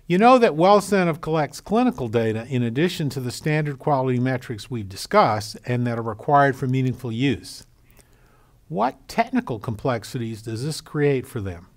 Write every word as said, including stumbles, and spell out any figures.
You know that Wellcentive collects clinical data in addition to the standard quality metrics we've discussed and that are required for meaningful use. What technical complexities does this create for them?